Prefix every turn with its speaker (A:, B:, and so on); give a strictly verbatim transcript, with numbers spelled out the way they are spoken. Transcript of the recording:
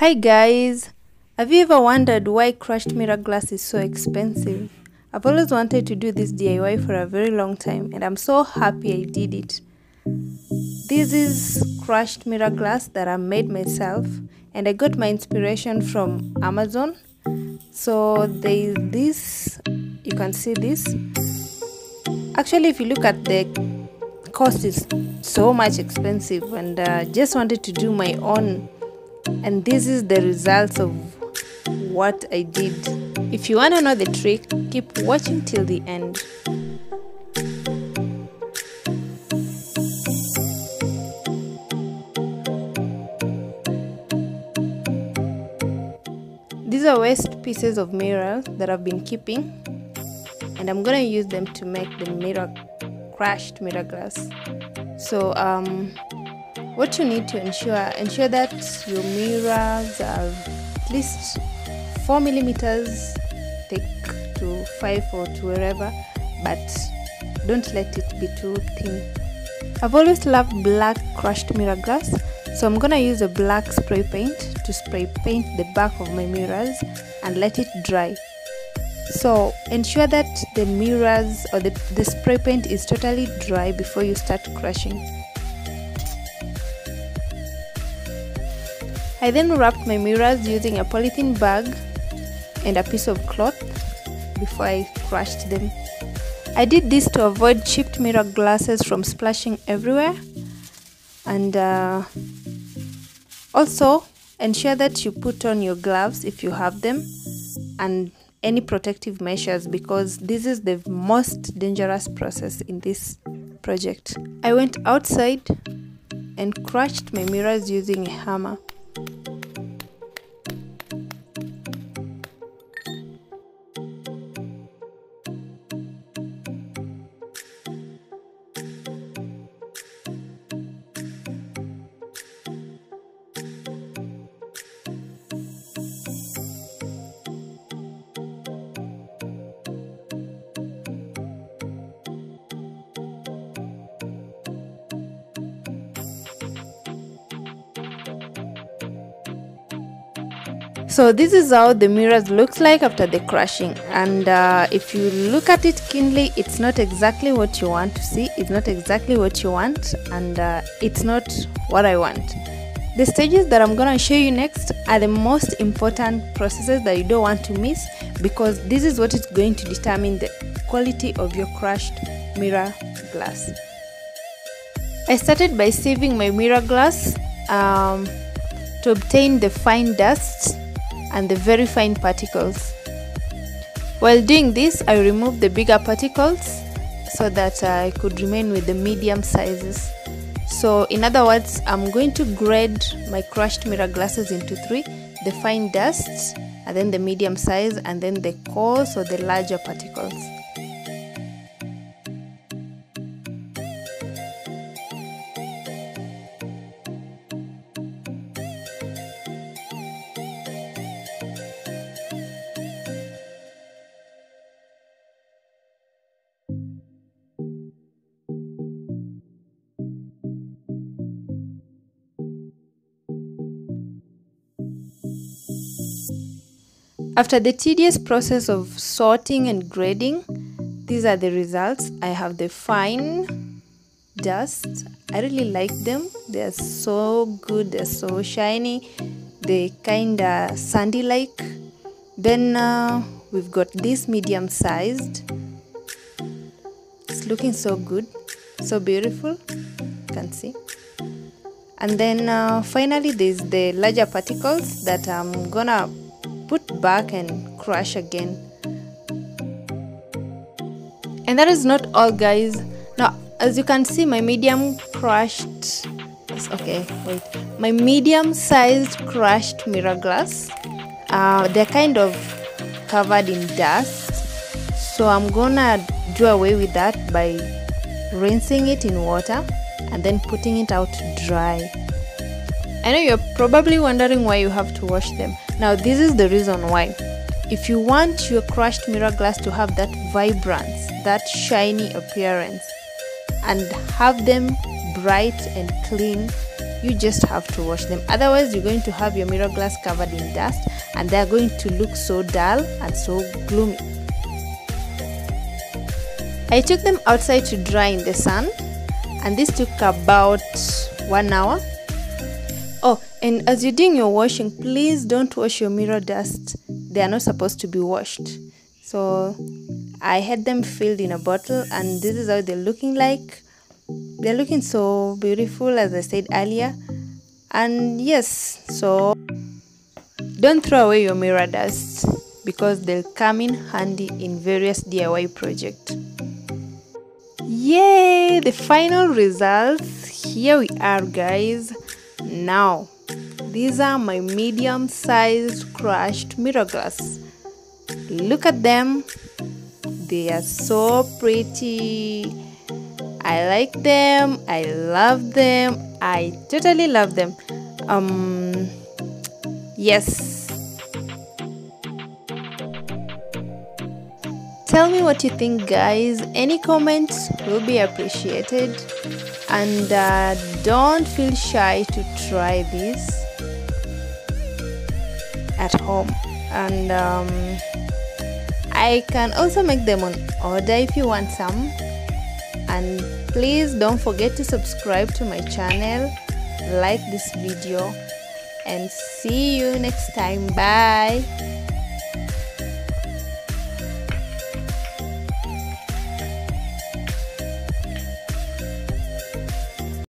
A: Hi guys, have you ever wondered why crushed mirror glass is so expensive? I've always wanted to do this D I Y for a very long time and I'm so happy I did it. This is crushed mirror glass that I made myself and I got my inspiration from Amazon. So there is this, you can see this. Actually, if you look at the cost, is so much expensive and uh, just wanted to do my own. And this is the results of what I did. If you want to know the trick, keep watching till the end. These are waste pieces of mirrors that I've been keeping, and I'm gonna use them to make the mirror crushed mirror glass. So um what you need to ensure ensure that your mirrors are at least four millimeters thick to five or to wherever, but don't let it be too thin. I've always loved black crushed mirror glass, so I'm gonna use a black spray paint to spray paint the back of my mirrors and let it dry. So ensure that the mirrors or the, the spray paint is totally dry before you start crushing. I then wrapped my mirrors using a polythene bag and a piece of cloth before I crushed them. I did this to avoid chipped mirror glasses from splashing everywhere, and uh, also ensure that you put on your gloves if you have them and any protective measures, because this is the most dangerous process in this project. I went outside and crushed my mirrors using a hammer. So this is how the mirrors looks like after the crushing, and uh, if you look at it keenly, it's not exactly what you want to see, it's not exactly what you want, and uh, it's not what I want. The stages that I'm gonna show you next are the most important processes that you don't want to miss, because this is what is going to determine the quality of your crushed mirror glass. I started by sieving my mirror glass um, to obtain the fine dust and the very fine particles. While doing this, I removed the bigger particles so that I could remain with the medium sizes. So in other words, I'm going to grade my crushed mirror glasses into three: the fine dust, and then the medium size, and then the coarse or the larger particles. After the tedious process of sorting and grading, these are the results. I have the fine dust. I really like them. They are so good, they're so shiny, they kinda sandy like. Then uh, we've got this medium sized. It's looking so good, so beautiful, you can see. And then uh, finally there's the larger particles that I'm gonna put back and crush again. And that is not all, guys. Now, as you can see, my medium crushed okay wait my medium sized crushed mirror glass, uh, they're kind of covered in dust, so I'm gonna do away with that by rinsing it in water and then putting it out to dry. I know you're probably wondering why you have to wash them. Now this is the reason why. If you want your crushed mirror glass to have that vibrance, that shiny appearance, and have them bright and clean, you just have to wash them. Otherwise you're going to have your mirror glass covered in dust and they're going to look so dull and so gloomy. I took them outside to dry in the sun, and this took about one hour. Oh, and as you're doing your washing, please don't wash your mirror dust. They are not supposed to be washed. So I had them filled in a bottle, and this is how they're looking like. They're looking so beautiful, as I said earlier. And yes, so don't throw away your mirror dust because they'll come in handy in various D I Y projects. Yay, the final results. Here we are, guys. Now these are my medium sized crushed mirror glass. Look at them, they are so pretty. I like them, I love them, I totally love them. Um yes, tell me what you think, guys. Any comments will be appreciated, and uh, don't feel shy to try this at home. And um, I can also make them on order if you want some. And please don't forget to subscribe to my channel, like this video, and see you next time. Bye.